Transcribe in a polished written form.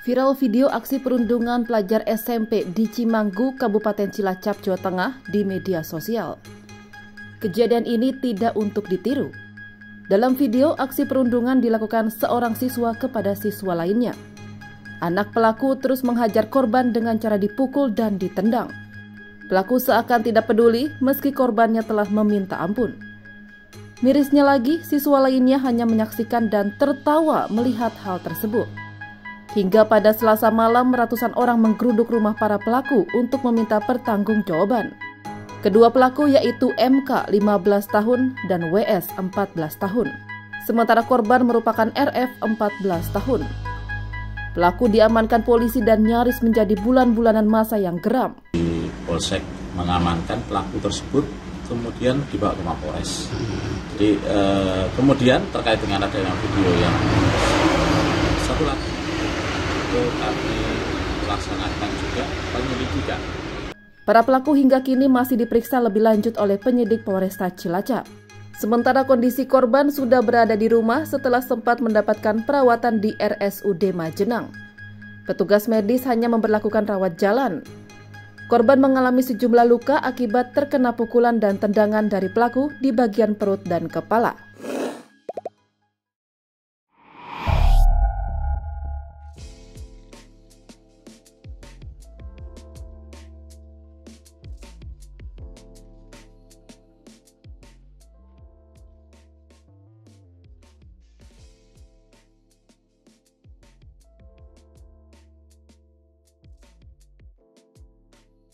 Viral video aksi perundungan pelajar SMP di Cimanggu, Kabupaten Cilacap, Jawa Tengah di media sosial. Kejadian ini tidak untuk ditiru. Dalam video, aksi perundungan dilakukan seorang siswa kepada siswa lainnya. Anak pelaku terus menghajar korban dengan cara dipukul dan ditendang. Pelaku seakan tidak peduli meski korbannya telah meminta ampun. Mirisnya lagi, siswa lainnya hanya menyaksikan dan tertawa melihat hal tersebut. Hingga pada Selasa malam, ratusan orang menggeruduk rumah para pelaku untuk meminta pertanggungjawaban. Kedua pelaku yaitu MK 15 tahun dan WS 14 tahun. Sementara korban merupakan RF 14 tahun. Pelaku diamankan polisi dan nyaris menjadi bulan-bulanan masa yang geram. Di Polsek mengamankan pelaku tersebut, kemudian dibawa ke Mapolres. Jadi kemudian terkait dengan adanya video yang satu lagi, kami melaksanakan juga penyelidikan. Para pelaku hingga kini masih diperiksa lebih lanjut oleh penyidik Polresta Cilacap. Sementara kondisi korban sudah berada di rumah setelah sempat mendapatkan perawatan di RSUD Majenang. Petugas medis hanya memberlakukan rawat jalan. Korban mengalami sejumlah luka akibat terkena pukulan dan tendangan dari pelaku di bagian perut dan kepala.